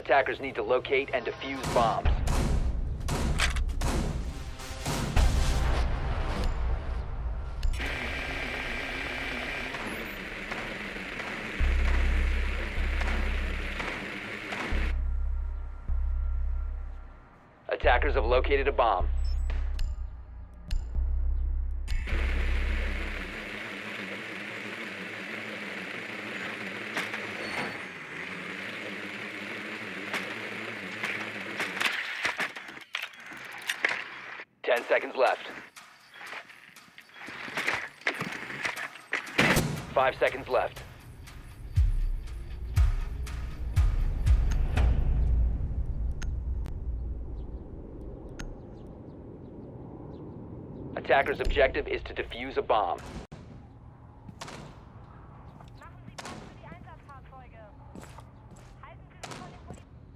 Attackers need to locate and defuse bombs. Attackers have located a bomb. Ten seconds left. 5 seconds left. Attacker's objective is to defuse a bomb. Machen Sie Platz für die Einsatzfahrzeuge. Halten Sie sich von den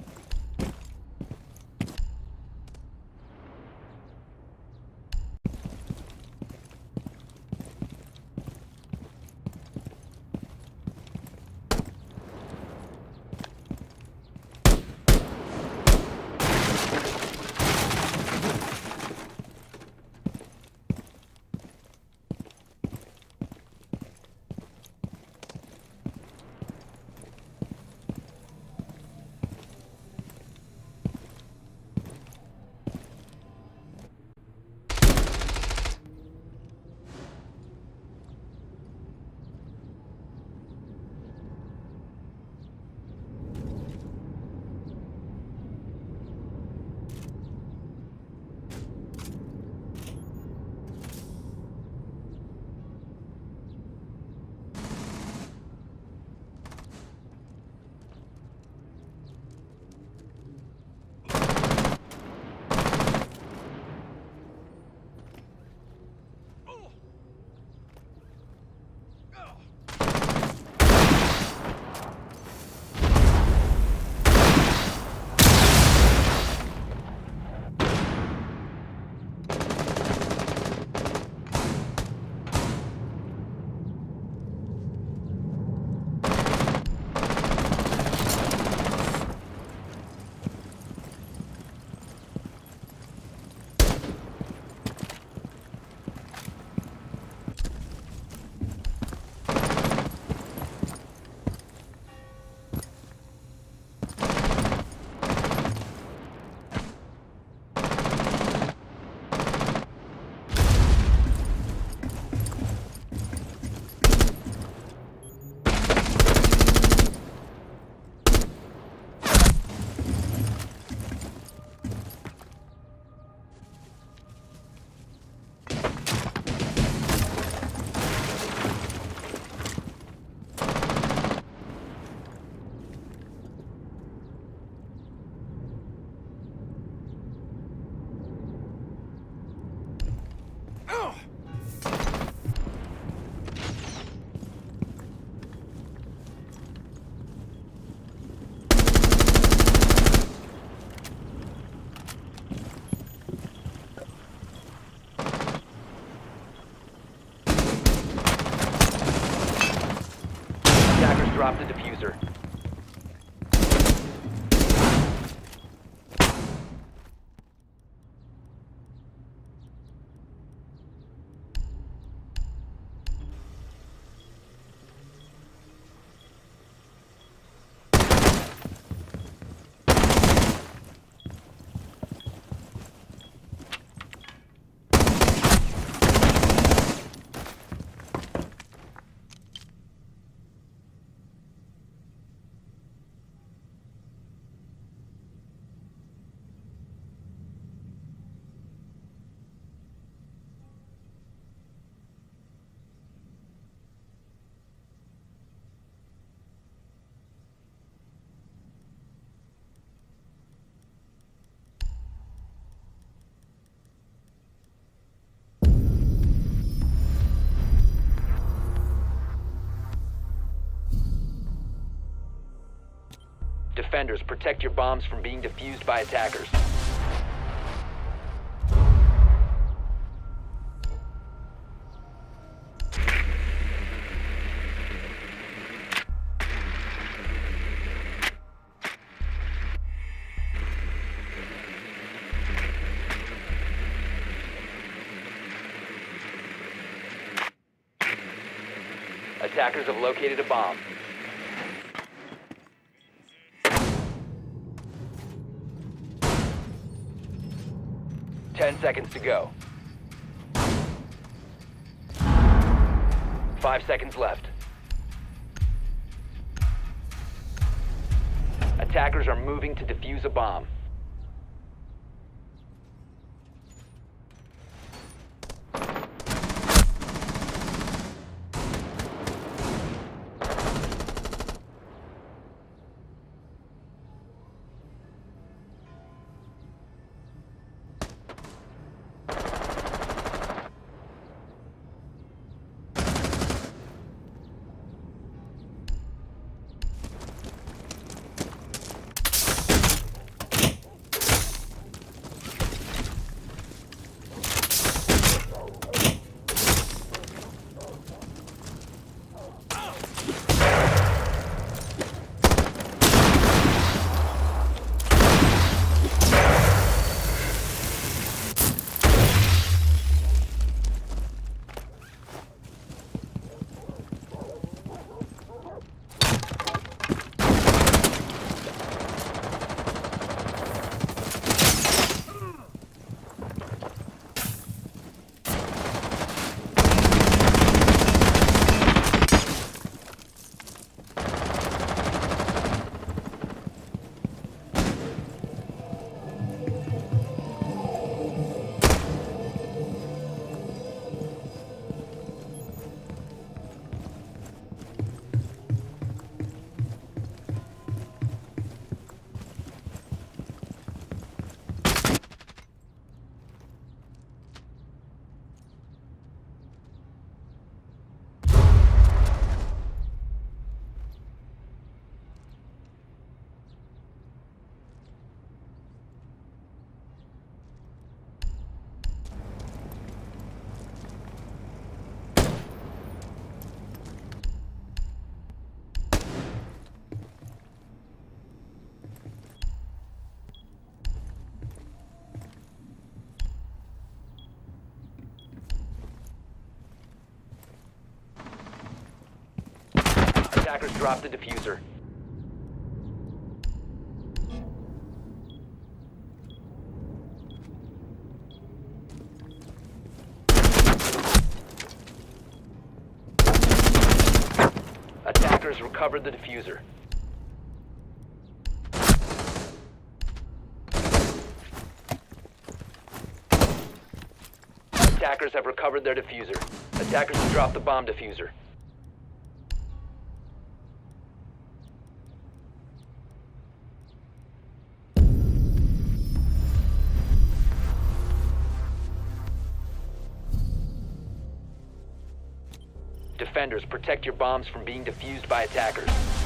Drop the diffuser. Defenders, protect your bombs from being defused by attackers. Attackers have located a bomb. Ten seconds to go. 5 seconds left. Attackers are moving to defuse a bomb. Attackers dropped the diffuser. Attackers recovered the diffuser. Attackers have recovered their diffuser. Attackers have dropped the bomb diffuser. Defenders, protect your bombs from being defused by attackers.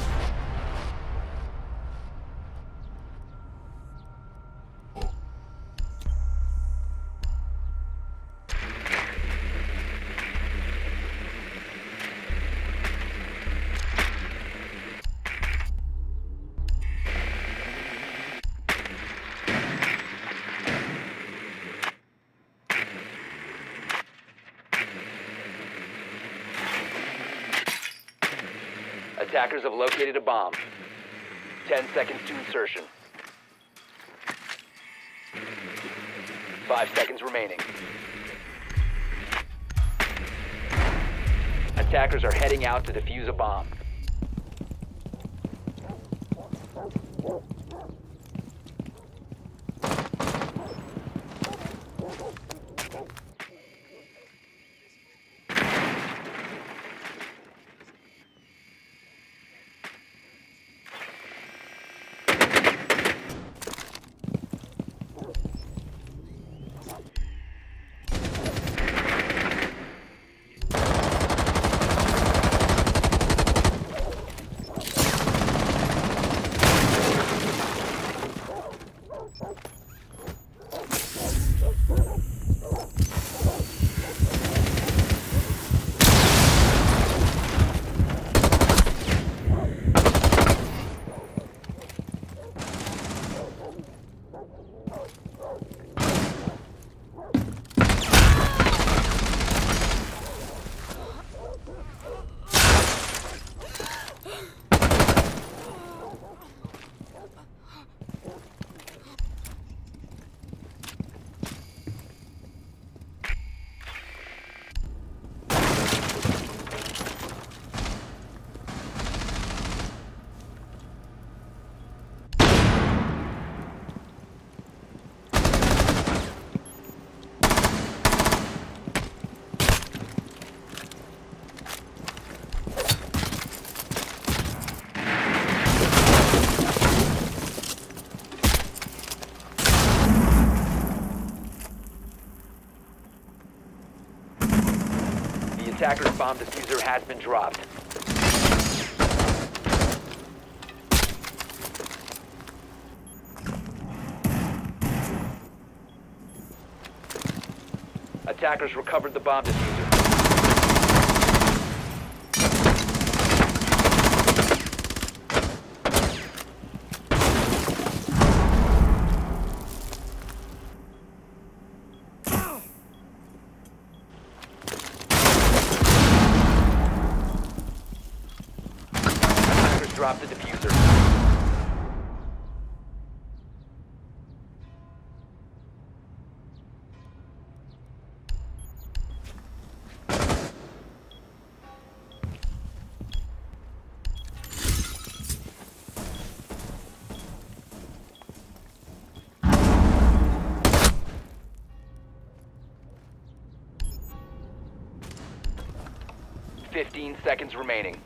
Attackers have located a bomb. 10 seconds to insertion. 5 seconds remaining. Attackers are heading out to defuse a bomb. Attacker's bomb diffuser has been dropped. Attackers recovered the bomb diffuser. Attackers dropped the diffuser. Fifteen seconds remaining.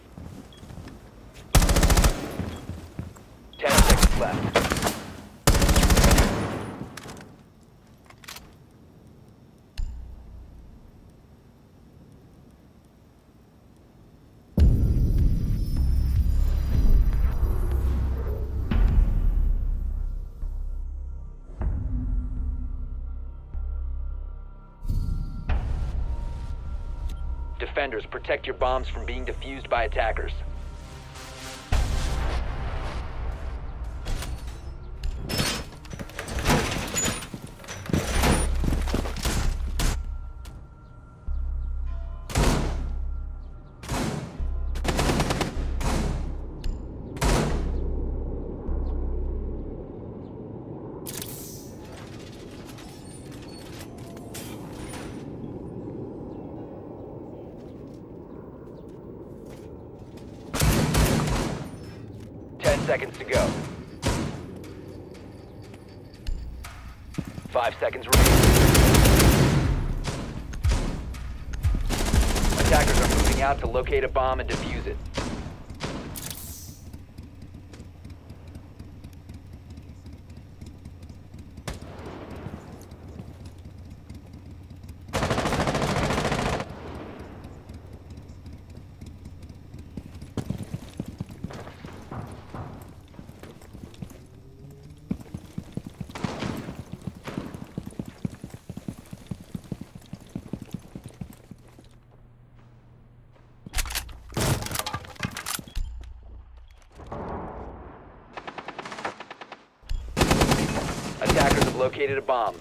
10 seconds left. Defenders, protect your bombs from being defused by attackers. Seconds to go. 5 seconds remaining. Attackers are moving out to locate a bomb and defuse it. Attackers have located a bomb.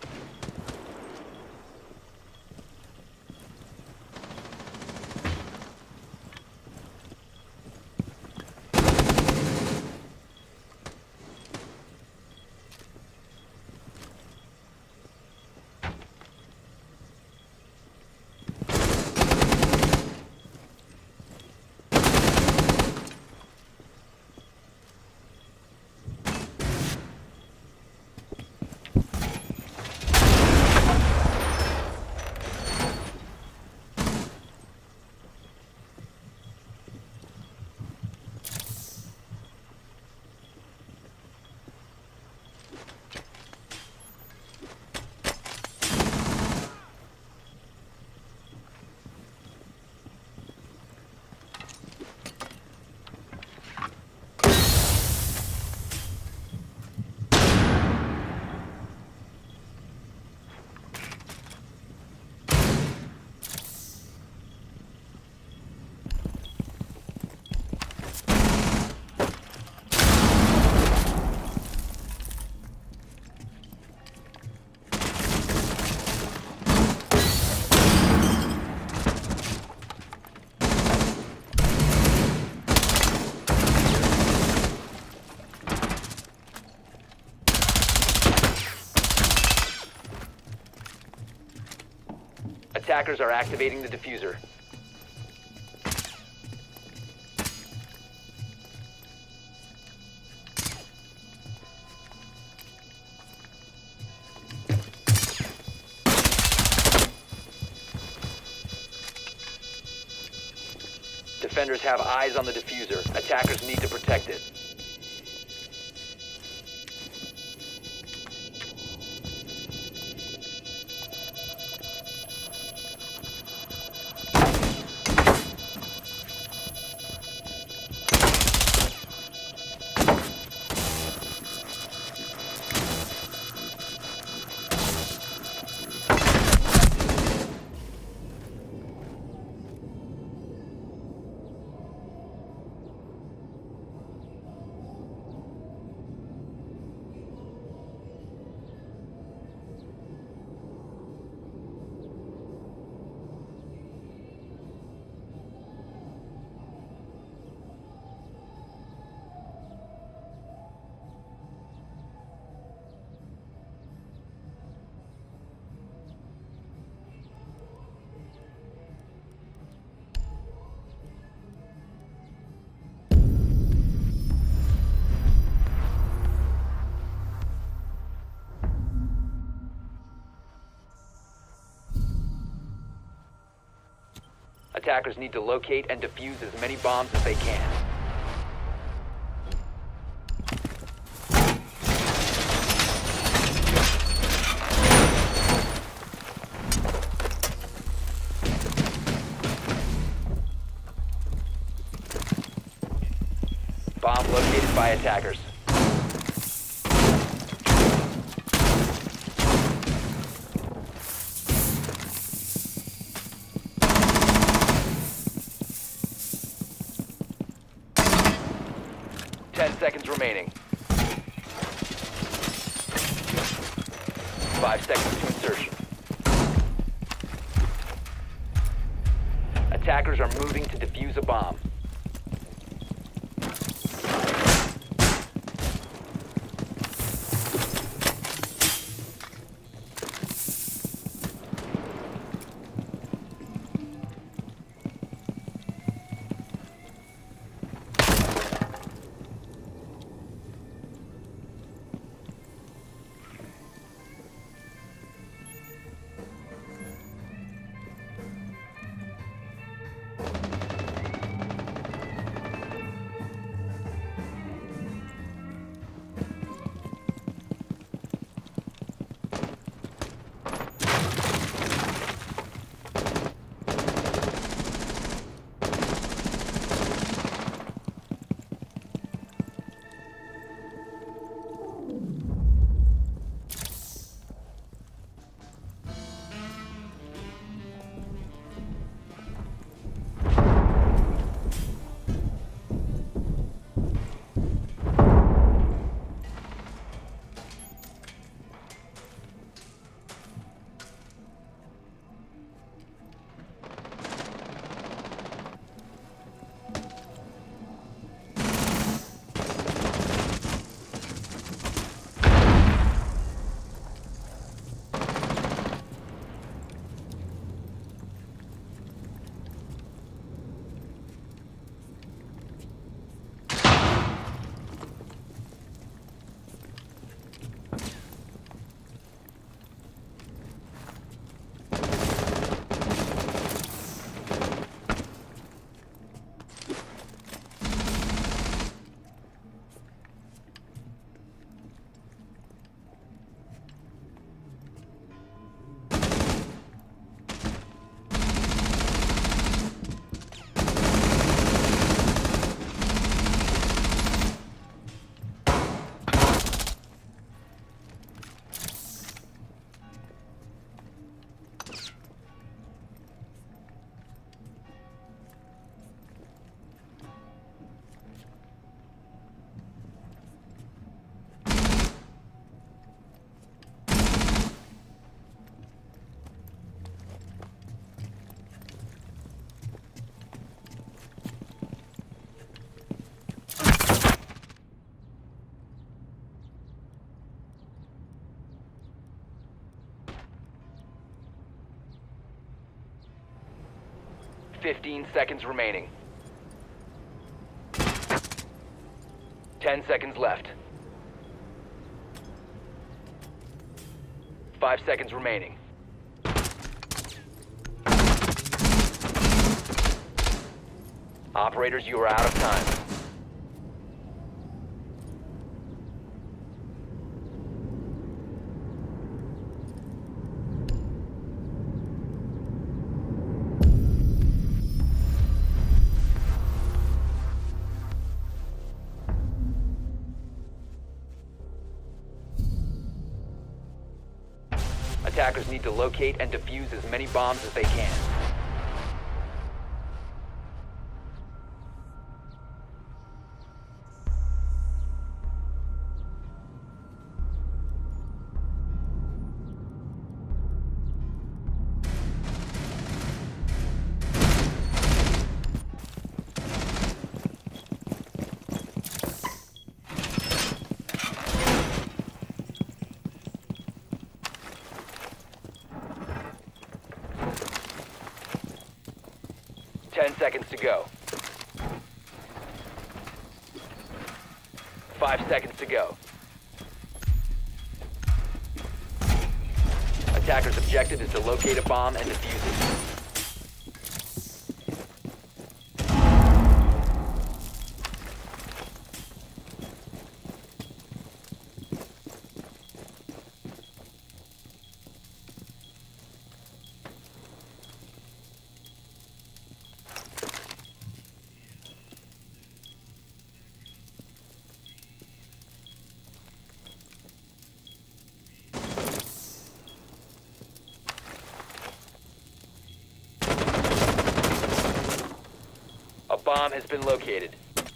Attackers are activating the diffuser. Defenders have eyes on the diffuser. Attackers need to protect it. Attackers need to locate and defuse as many bombs as they can. Bomb located by attackers. Seconds remaining. 5 seconds to insertion. Attackers are moving to defuse a bomb. Fifteen seconds remaining. 10 seconds left. 5 seconds remaining. Operators, you are out of time. Attackers need to locate and defuse as many bombs as they can. Seconds to go. 5 seconds to go. Attacker's objective is to locate a bomb and defuse it. bomb has been located.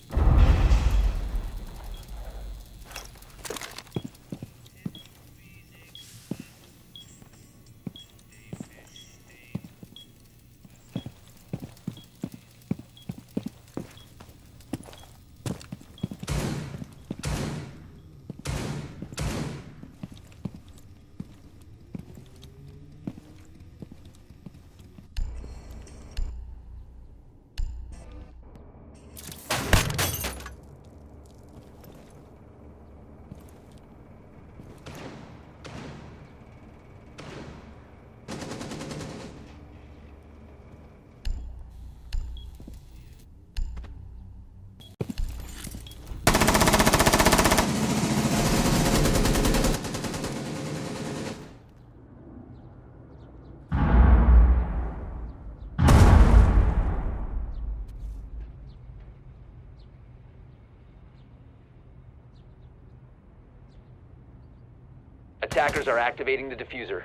Attackers are activating the diffuser.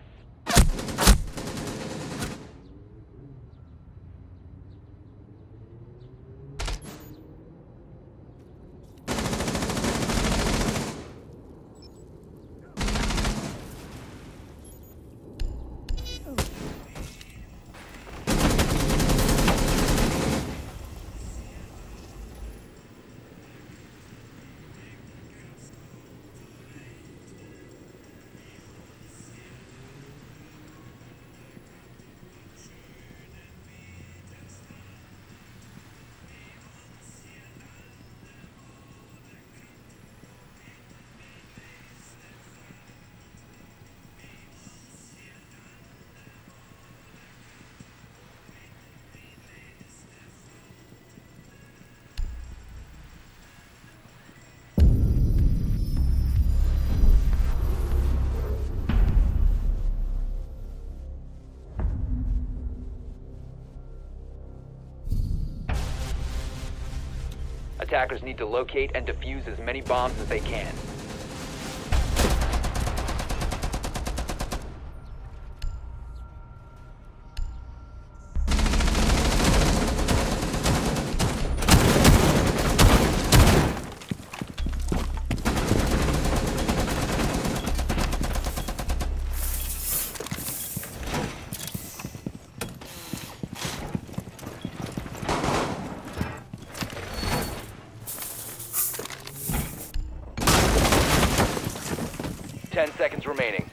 Attackers need to locate and defuse as many bombs as they can. Seconds remaining.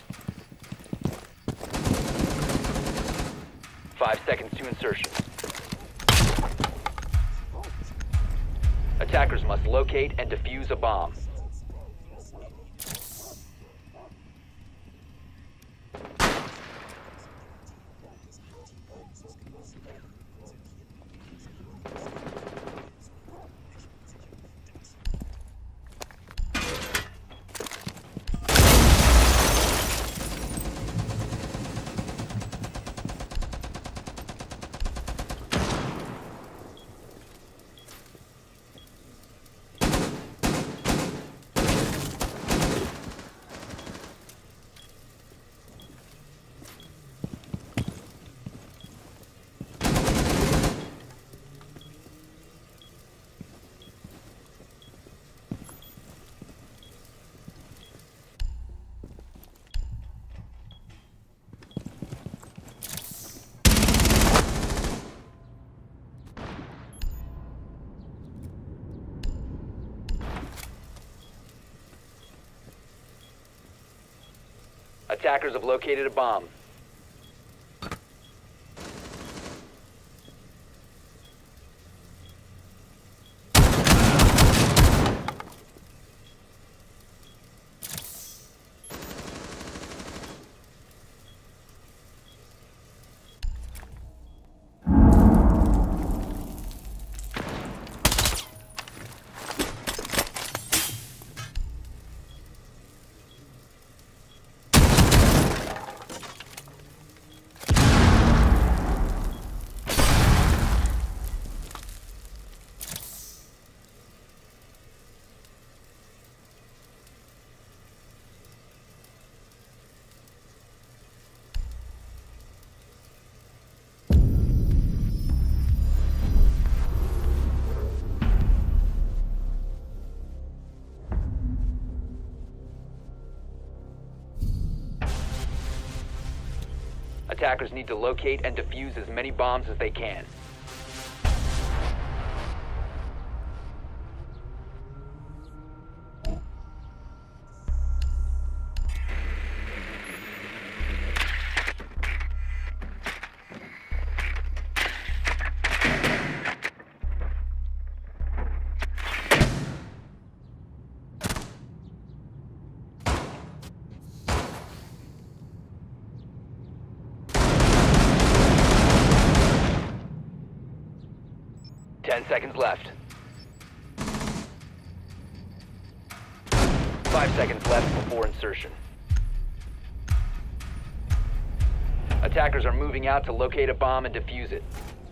5 seconds to insertion. Attackers must locate and defuse a bomb. Attackers have located a bomb. Attackers need to locate and defuse as many bombs as they can. Seconds left. 5 seconds left before insertion. Attackers are moving out to locate a bomb and defuse it.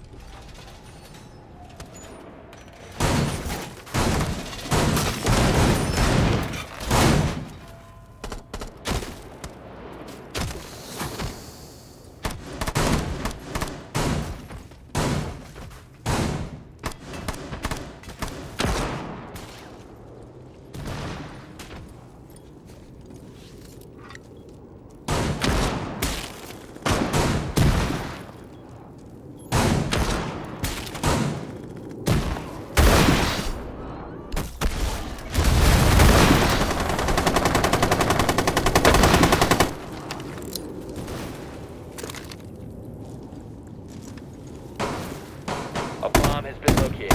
A bomb has been located.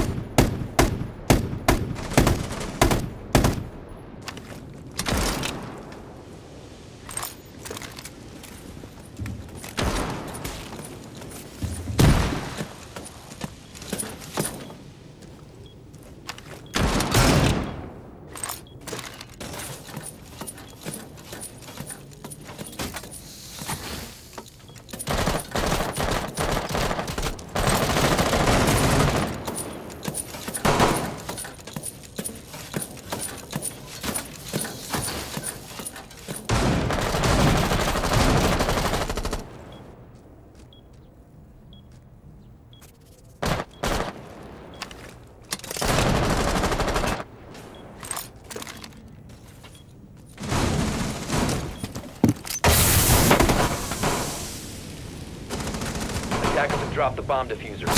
Attackers have dropped the bomb diffuser.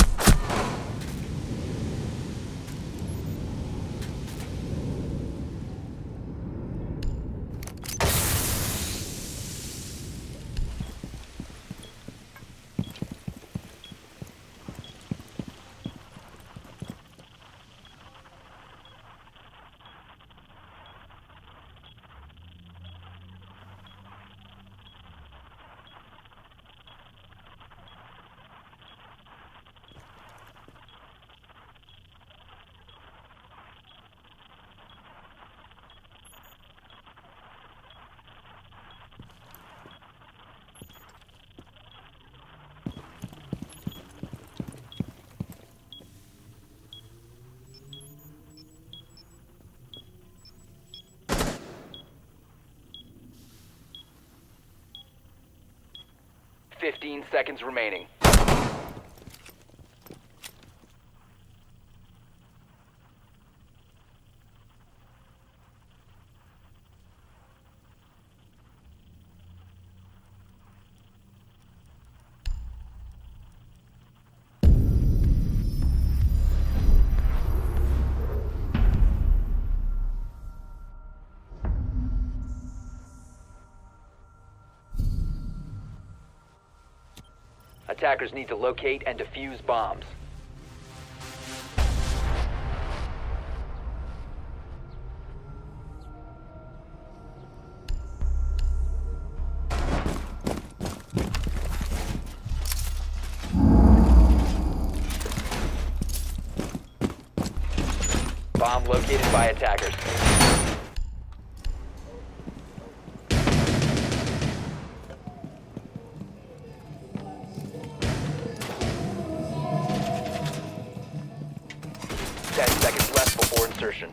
Fifteen seconds remaining. Attackers need to locate and defuse bombs. Bomb located by attackers. Insertion.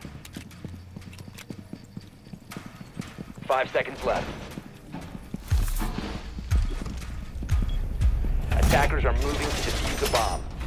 5 seconds left. Attackers are moving to defuse the bomb.